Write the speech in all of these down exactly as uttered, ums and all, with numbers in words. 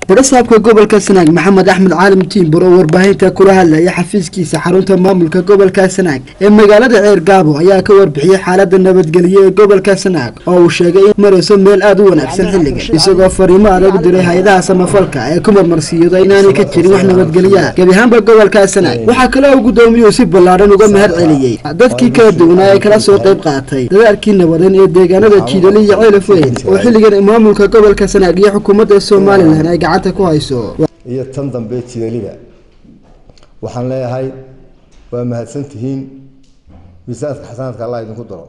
برصابك قبل كسناق محمد أحمد عالم تيم برو ورباهينتا كلها اللي يحفز كيس حرونتا ماملك قبل كسناق إما قالت عير قابو أيا كور بحي حالة النبت قلية قبل كسناق أو شيء مرسو ميل أدونا بسن حلقة يسوق فريما على بدري هيدا سما فلكا أي كمر مرسيو دايناني كتير وإحنا نبت قلية كبيهان بقبل كسناق وحكلا وقدوم يوسف بلارن وقام هاد عليي دادكي كادونا يكلا سوق يبقاتي دادكي نبضن يديقانا دا تشيدولي عيلف وين وحلقا ماملك قبل كسناق يا حكومة الصومالي لهنا iyo tan dambe tiidaliba waxaan leeyahay waa mahadsantihiin miisaanka xasanaadka Allah idinku daro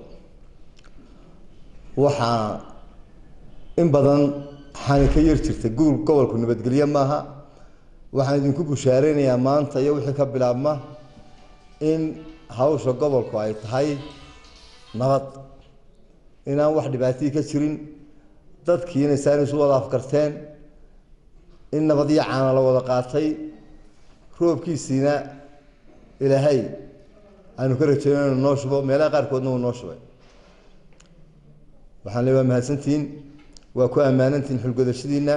waxa in badan xan ka yar jirtay guul gobolku nabadgeliyo maaha waxaan idinku bushaareynaya maanta iyo wixii ka bilaabma in hawsha gobolku ay tahay nabad inaan wax dhibaato ka jirin dadkiina saan isu wada afkarteen in nabadiya caana la wada qaatay roobkiisina ilaahay aanu ka rajaynayno noo shubo meelaha qaarkoodna uu noo shubay waxaan leeyahay mahadsantiin waa ku ammaanantiin xulgadashadiina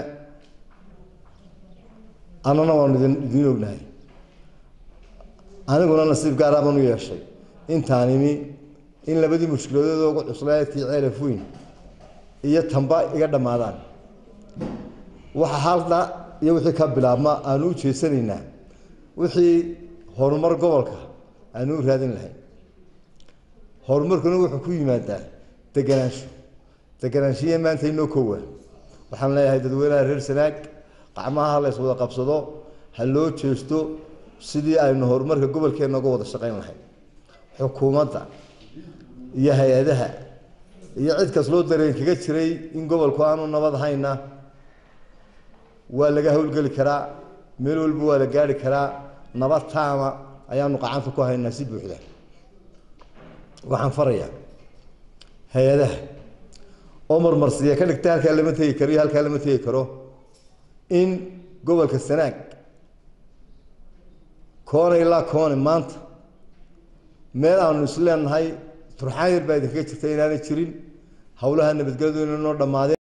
annana waan idin ognahay aniguna nasiib gaar ah baan u yeeshay intaanimi in labadii mushkiladood ugu cuslaaytii ceelaf weyn iyo tamba iga dhamaadaan waxa halda iyo wixii ka bilaabma aanu u jeesanaynaa wixii horumar gobolka aanu raadin lahayn horumarkuna wuxuu ku yimaadaa deganaansho deganaanshiye maanta inoo koowa waxaan leeyahay dadweynaha reer Sanaag qacmaha la iswada qabsado ha loo jeesto sidii aynu horumarka gobolkeena uga wada shaqayn lahayn xukuumadda iyo hay'adaha iyo cid kas loo dareen kaga jiray in gobolku aanu nabad hayna waa laga hawlgali karaa meel walba waa la gaari karaa nabad taama ayaanu qacanta ku haynaa si buuxda waxaan farayaa hay'adaha oo marmarsiya ka dhigta halka lama tagi karo halka lama tagi karo in gobolka Sanaag koona ilaa koona maanta meel aanu isleenahay turxaan yar baa idinka jirtay inaanay jirin hawlaha nabadgelyadu inoo dhamaadeen